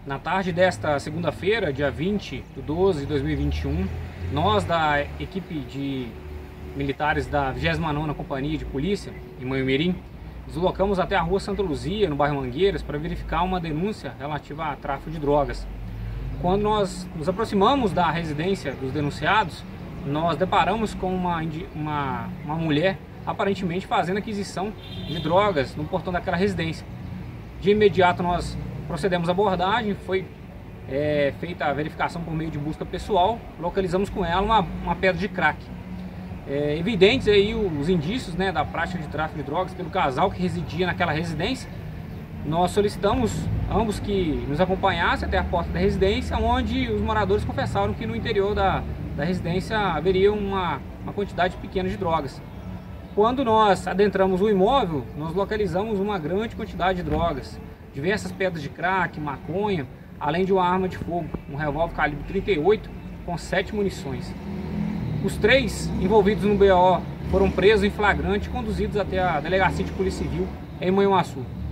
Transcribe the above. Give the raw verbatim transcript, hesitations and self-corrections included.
Na tarde desta segunda-feira, dia vinte de doze de dois mil e vinte e um, nós da equipe de militares da vigésima nona Companhia de Polícia, em Manhumirim, deslocamos até a rua Santa Luzia, no bairro Mangueiras, para verificar uma denúncia relativa a tráfico de drogas. Quando nós nos aproximamos da residência dos denunciados, nós deparamos com uma, uma, uma mulher aparentemente fazendo aquisição de drogas no portão daquela residência. De imediato nós procedemos à abordagem, foi é, feita a verificação por meio de busca pessoal, localizamos com ela uma, uma pedra de crack. É, evidentes aí os indícios, né, da prática de tráfico de drogas pelo casal que residia naquela residência. Nós solicitamos ambos que nos acompanhassem até a porta da residência, onde os moradores confessaram que no interior da, da residência haveria uma, uma quantidade pequena de drogas. Quando nós adentramos o imóvel, nós localizamos uma grande quantidade de drogas, diversas pedras de crack, maconha, além de uma arma de fogo, um revólver calibre trinta e oito com sete munições. Os três envolvidos no B O foram presos em flagrante e conduzidos até a Delegacia de Polícia Civil em Manhuaçu.